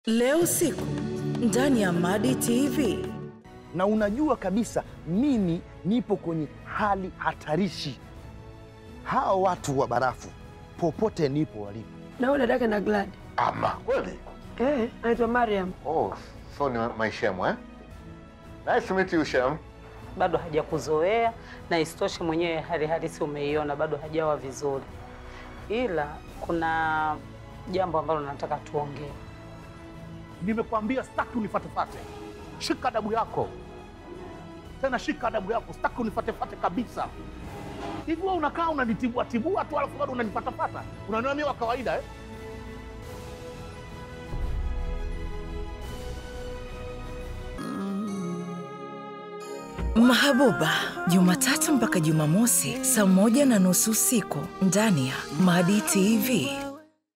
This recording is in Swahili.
Leo usiku ndani ya Madi TV. Na unajua kabisa mimi nipo kwenye hali hatarishi. Hao watu wa barafu popote nipo walipo. Na yule dada na Glad. Ama kweli? Anaitwa Mariam. Oh, so ni my Shem, eh? Nice to meet you, Shem. Bado hajakuzoea na isitoshe mwenyewe hali halisi umeiona, bado hajawa vizuri. Ila kuna jambo ambalo nataka tuongee. Nimekwambia sitaki unifatefate. Shika adabu yako. Tena shika adabu yako, sitaki unifatefate kabisa. Hivi wewe unakaa unanitibua tu alafu bado unanifatafata. Unaniona mimi wa kawaida, eh? Mahabuba, Jumatatu mpaka Jumamosi, saa 1:30 usiku ndani ya Madi TV.